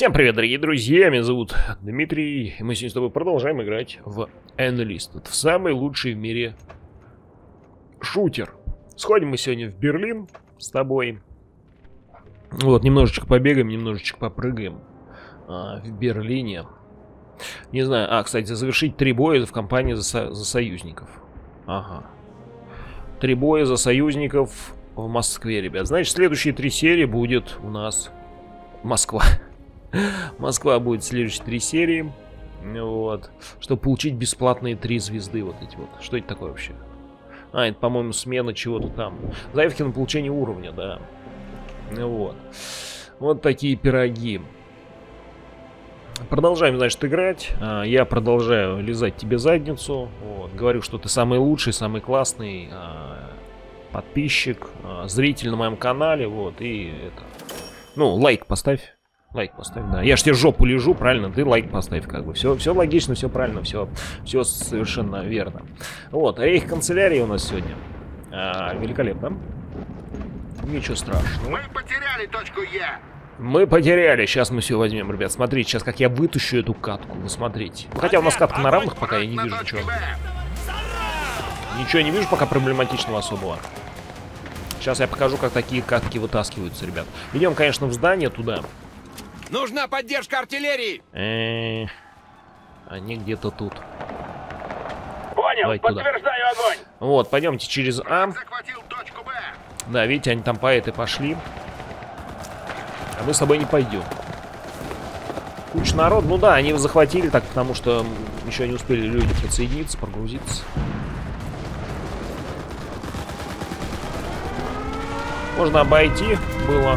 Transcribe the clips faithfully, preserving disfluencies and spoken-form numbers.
Всем привет, дорогие друзья, меня зовут Дмитрий, и мы сегодня с тобой продолжаем играть в Enlisted, в самый лучший в мире шутер. Сходим мы сегодня в Берлин с тобой. Вот, немножечко побегаем, немножечко попрыгаем а, в Берлине. Не знаю, а, кстати, завершить три боя в кампании за, со за союзников. Ага. Три боя за союзников в Москве, ребят. Значит, следующие три серии будет у нас Москва. Москва будет следующие три серии. Вот. Чтобы получить бесплатные три звезды вот эти вот. Что это такое вообще? А, это, по-моему, смена чего-то там. Заявки на получение уровня, да. Вот. Вот такие пироги. Продолжаем, значит, играть. Я продолжаю лизать тебе задницу. Вот. Говорю, что ты самый лучший, самый классный подписчик, зритель на моем канале. Вот. И это... Ну, лайк поставь. Лайк поставь, да. Я ж тебе жопу лежу, правильно? Ты лайк поставь, как бы. Все, все логично, все правильно, все, все совершенно верно. Вот, рейх канцелярии у нас сегодня. А, великолепно. Ничего страшного. Мы потеряли точку Е. Мы потеряли. Сейчас мы все возьмем, ребят. Смотрите, сейчас как я вытащу эту катку. Вы смотрите. Хотя у нас катка на равных, пока я не вижу ничего. Ничего не вижу пока проблематичного особого. Сейчас я покажу, как такие катки вытаскиваются, ребят. Идем, конечно, в здание туда. Нужна поддержка артиллерии. Э-э-э. Они где-то тут. Понял, давайте подтверждаю туда. Огонь. Вот, пойдемте через А. Захватил точку Б. Да, видите, они там по этой пошли. А мы с тобой не пойдем. Куча народ. Ну да, они его захватили так, потому что еще не успели люди подсоединиться, прогрузиться. Можно обойти было.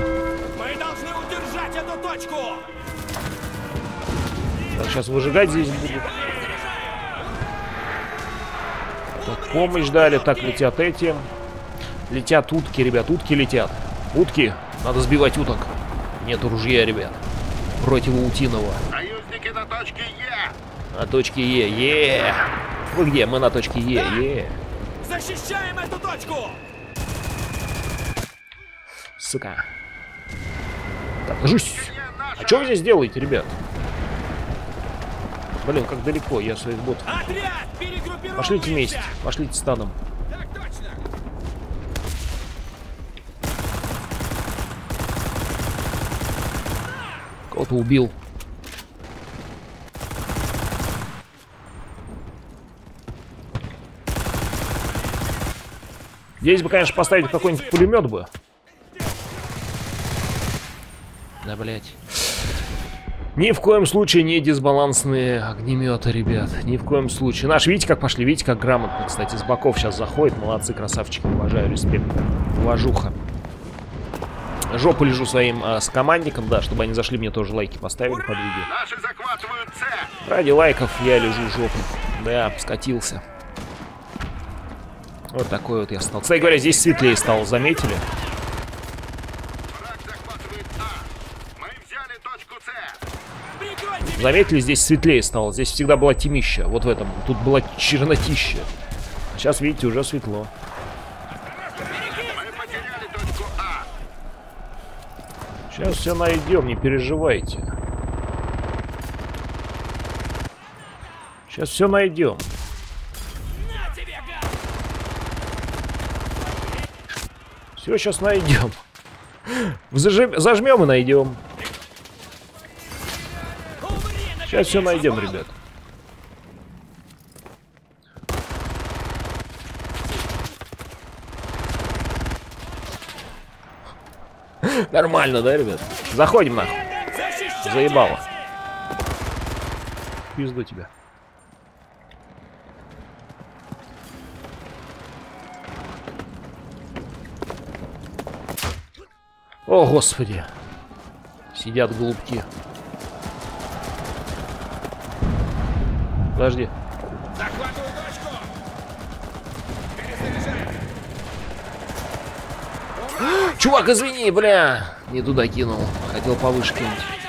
Так, сейчас выжигать здесь будут. Так, помощь дали. Так, летят эти. Летят утки, ребят. Утки летят. Утки. Надо сбивать уток. Нету ружья, ребят. Противоутиного. Союзники на точке Е. На точке Е. Е. Вы где? Мы на точке Е. Е. Защищаем эту точку. Сука. Так, ложусь. А что вы здесь делаете, ребят? Блин, как далеко, я своих ботов. Пошлите вместе, пошлите стадом. Так точно. Кого-то убил. Здесь бы, конечно, поставить какой-нибудь пулемет бы. Да, блять. Ни в коем случае не дисбалансные огнеметы, ребят. Ни в коем случае. Наш, видите, как пошли? Видите, как грамотно, кстати, с боков сейчас заходит. Молодцы, красавчики. Уважаю, респект. Уважуха. Жопу лежу своим а, с командником, да, чтобы они зашли, мне тоже лайки поставили под видео. Наши захватывают С. Ради лайков я лежу жопу. Да, скатился. Вот такой вот я стал. Кстати говоря, здесь светлее стало, заметили? Враг захватывает А. Мы взяли точку С. Заметили, здесь светлее стало. Здесь всегда была темища. Вот в этом. Тут была чернотища. А сейчас, видите, уже светло. Мы потеряли точку А. Сейчас все найдем, не переживайте. Сейчас все найдем. Все сейчас найдем. Зажим... Зажмем и найдем. Сейчас все найдем, ребят. Нормально, да, ребят? Заходим нахуй. Заебало. Пизду тебя. О, господи. Сидят голубки. Подожди. Захватываю точку. Перезаряжаем. Чувак, извини, бля. Не туда кинул. Хотел повыше кинуть.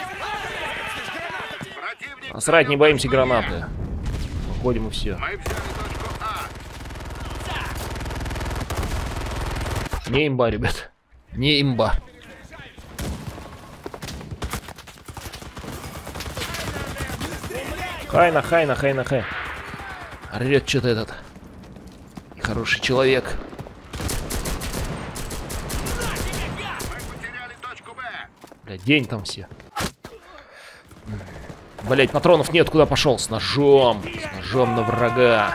Противник. Насрать, не боимся гранаты. Выходим и все. Мы взяли точку А. Не имба, ребят. Не имба. Хай на хай, на хай, на хай. Орёт что-то этот. Хороший человек. Бля, день там все. Блять, патронов нет, куда пошел? С ножом. С ножом на врага.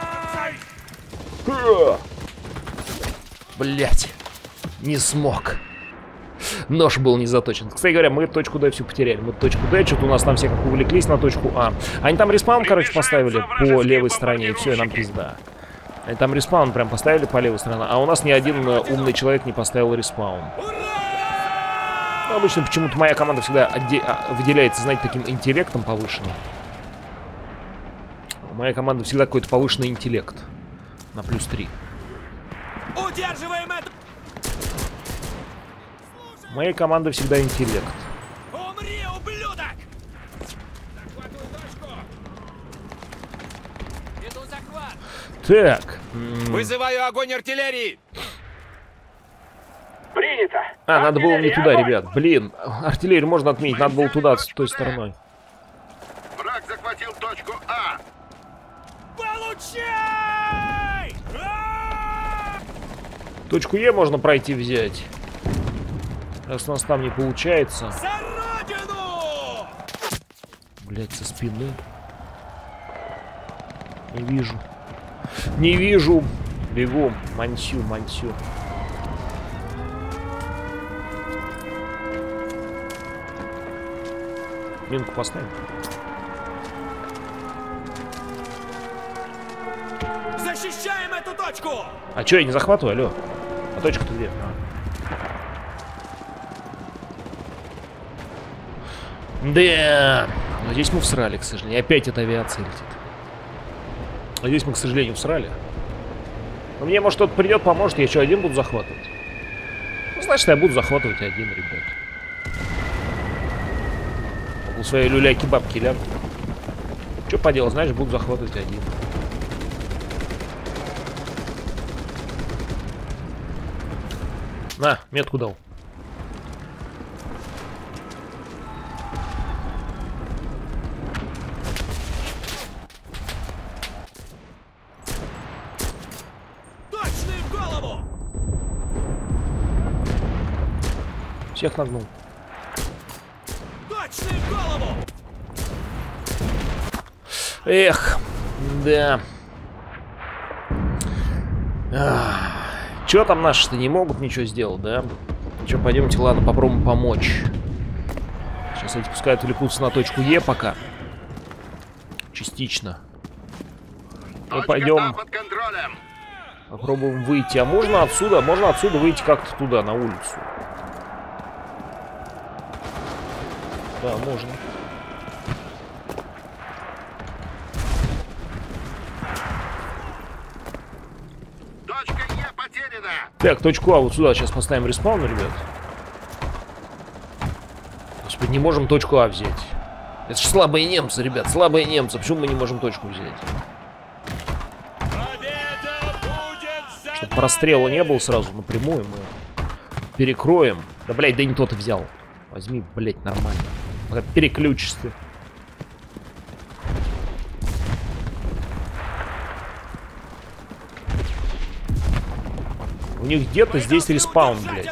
Блять. Не смог. Нож был не заточен. Кстати говоря, мы точку Д всю потеряли. Мы точку Д, что-то у нас там все как увлеклись на точку А. Они там респаун, короче, поставили по левой стороне, и все, и нам пизда. Они там респаун прям поставили по левой стороне, а у нас ни один умный человек не поставил респаун. Ну, обычно почему-то моя команда всегда выделяется, знаете, таким интеллектом повышенным. Моя команда всегда какой-то повышенный интеллект. На плюс три. Удерживаем это! Моя команда всегда интеллект. Умри, ублюдок! Захватываю точку! Иду захват! Так. Вызываю огонь артиллерии! Принято. А, надо было не Артиллерия, туда, огонь! ребят. Блин, артиллерию можно отменить, надо было туда, с той стороной. Враг захватил точку А. Получай! Точку Е можно пройти взять. Раз у нас там не получается. За родину! Блять, со спины. Не вижу. Не вижу. Бегу. Мансю, мансю. Минку поставим. Защищаем эту точку! А чё, я не захватываю, алё? А точка-то где? А. Да, но здесь мы всрали, к сожалению. Опять эта авиация летит. А здесь мы, к сожалению, всрали. Но мне, может, кто-то придет, поможет. Я что, один буду захватывать? Ну, значит, я буду захватывать один, ребят. У своей люляки-бабки ляг. Что поделать, знаешь, буду захватывать один. На, метку дал. Точный в голову! Всех нагнул. Точный в голову! Эх, да. Чё там наши-то не могут ничего сделать, да? Чё, пойдемте, ладно, попробуем помочь. Сейчас эти пускай отвлекутся на точку Е пока. Частично. Мы пойдем. Под контролем. Попробуем выйти. А можно отсюда? Можно отсюда выйти как-то туда, на улицу. Да, можно. Точка Е потеряна. Так, точку А вот сюда сейчас поставим респаун, ребят. Господи, не можем точку А взять. Это же слабые немцы, ребят, слабые немцы. Почему мы не можем точку взять? Чтобы прострела не было сразу напрямую, мы перекроем. Да, блядь, да не тот и взял. Возьми, блядь, нормально. Переключишься. У них где-то здесь респаун, блядь.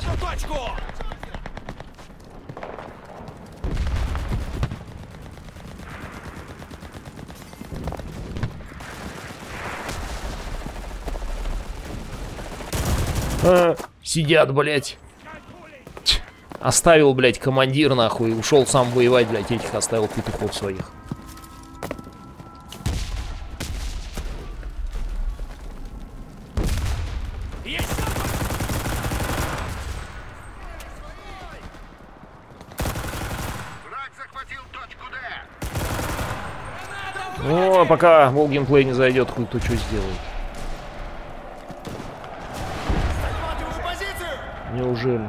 А, сидят, блядь. Ч, оставил, блядь, командир, нахуй, и ушел сам воевать, блядь, этих оставил петухов своих. Враг захватил точку Д. Ну, пока Вол геймплей не зайдет, хуй кто что сделает. Неужели?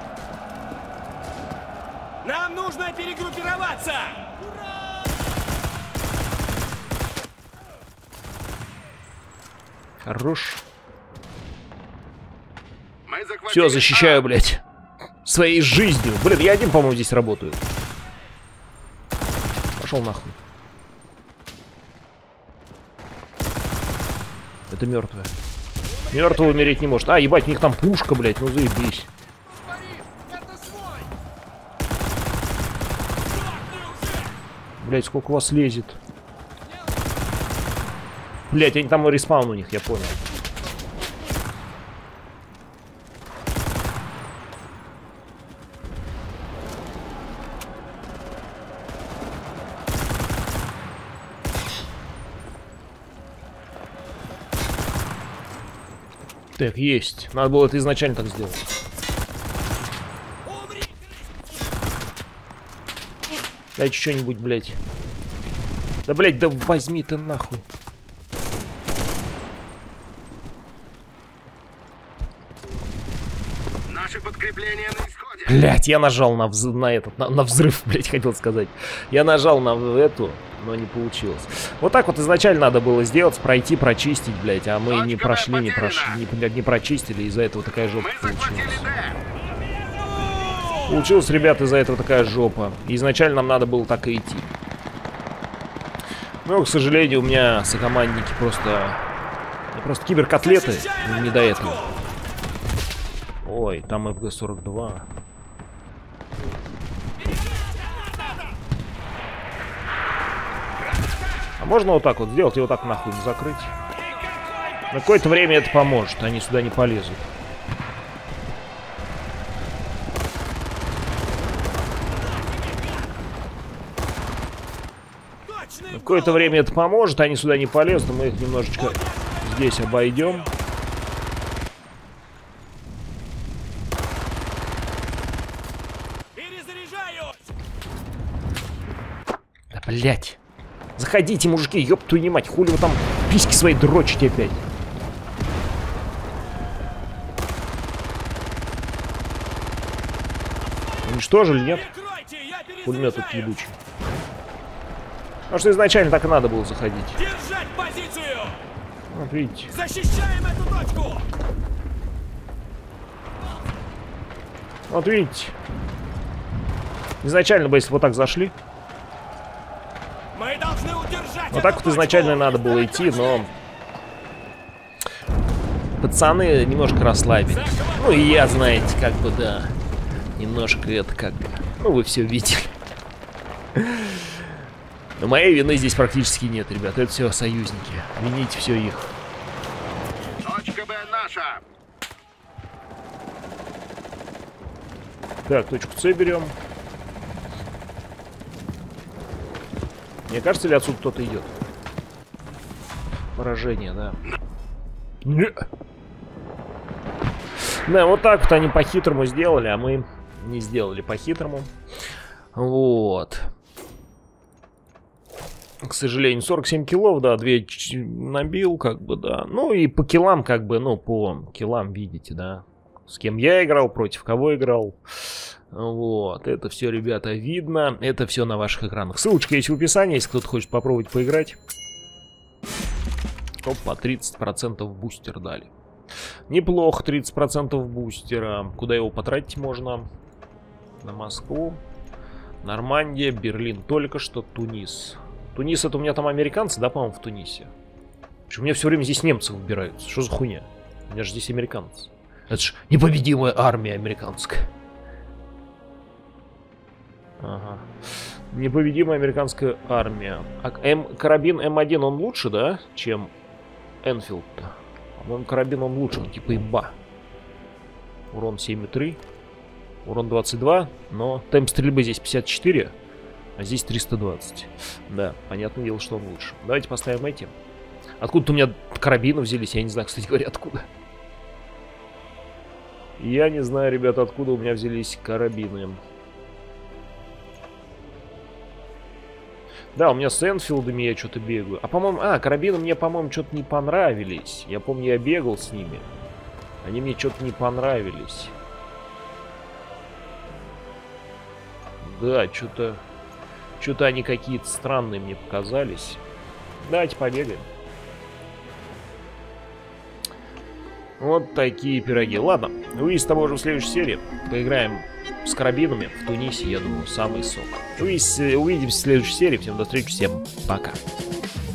Нам нужно перегруппироваться! Хорош. Мы захватили Все, защищаю, блядь. Своей жизнью. Блин, я один, по-моему, здесь работаю. Пошел нахуй. Это мертвая. Мертвый умереть не может. А, ебать, у них там пушка, блядь, ну заебись. Блядь, сколько у вас лезет. Блядь, они там респаун у них, я понял. Так, есть. Надо было это изначально так сделать. Дайте что-нибудь, блядь. Да, блядь, да возьми ты нахуй. Наши подкрепления на исходе. Блядь, я нажал на, вз... на этот, на, на взрыв, блядь, хотел сказать. Я нажал на эту, но не получилось. Вот так вот изначально надо было сделать, пройти, прочистить, блядь, а мы не прошли, не прошли, не, блядь, не прочистили, из-за этого такая жопа получилась. Получилась, ребята, из-за этого такая жопа. И изначально нам надо было так и идти. Но, к сожалению, у меня сокомандники просто... Просто киберкотлеты, не до этого. Ой, там эф гэ сорок два. А можно вот так вот сделать и вот так нахуй закрыть? На какое-то время это поможет, они сюда не полезут. На какое-то время это поможет, они сюда не полезут, мы их немножечко здесь обойдем. Да, блять. Заходите, мужики, ёб твою не мать, хули вы там письки свои дрочите опять. Уничтожили, нет? Пулемет тут ебучий. Потому что изначально так и надо было заходить. Держать позицию! Вот видите. Защищаем эту точку! Вот видите. Изначально бы, если вот так зашли. Мы должны удержать. Вот так вот изначально надо было идти, но... Пацаны немножко расслабились. Ну и я, знаете, как бы, да. Немножко это как бы... Ну, вы все видели. Но моей вины здесь практически нет, ребят. Это все союзники. Вините все их. Точка Б наша. Так, точку С берем. Мне кажется, ли отсюда кто-то идет? Поражение, да. Не. Да, вот так вот они по-хитрому сделали, а мы не сделали по-хитрому. Вот. К сожалению, сорок семь киллов, да, две набил, как бы, да. Ну и по киллам, как бы, ну, по киллам видите, да. С кем я играл, против кого играл. Вот, это все, ребята, видно. Это все на ваших экранах. Ссылочка есть в описании, если кто-то хочет попробовать поиграть. Опа, тридцать процентов бустер дали. Неплохо, тридцать процентов бустера. Куда его потратить можно? На Москву. Нормандия, Берлин. Только что Тунис. Тунис, это у меня там американцы, да, по-моему, в Тунисе? Почему у меня все время здесь немцы выбираются? Что за хуйня? У меня же здесь американцы. Это ж непобедимая армия американская. Ага. Непобедимая американская армия. А М, карабин эм один, он лучше, да, чем Энфилд-то? По-моему, карабин он лучше, он типа имба. Урон семь и три. Урон двадцать два, но темп стрельбы здесь пятьдесят четыре, а здесь триста двадцать. Да, понятное дело, что он лучше. Давайте поставим эти. Откуда-то у меня карабины взялись, я не знаю, кстати говоря, откуда. Я не знаю, ребята, откуда у меня взялись карабины. Да, у меня с Энфилдами я что-то бегаю. А, по-моему, а, карабины мне, по-моему, что-то не понравились. Я помню, я бегал с ними. Они мне что-то не понравились. Да, что-то... Что-то они какие-то странные мне показались. Давайте побегаем. Вот такие пироги. Ладно, увидимся с тобой уже в следующей серии. Поиграем с карабинами в Тунисе, я думаю, самый сок. Увидимся в следующей серии. Всем до встречи, всем пока.